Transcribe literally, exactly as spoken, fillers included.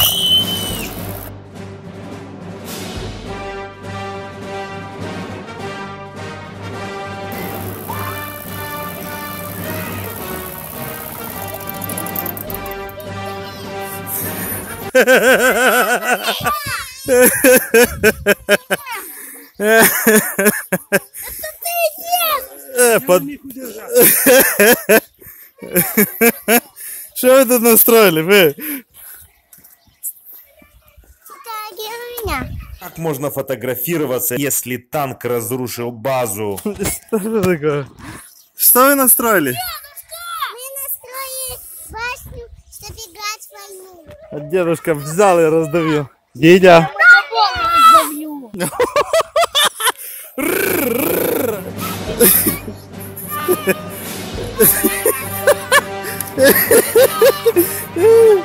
Под... Что вы тут настроили, вы? Фотографируй меня. Как можно фотографироваться, если танк разрушил базу? Что это такое? Что вы настроили? Мы настроили башню, чтобы играть в войну. А дедушка взял и раздавил. Дедя. Раздавлю.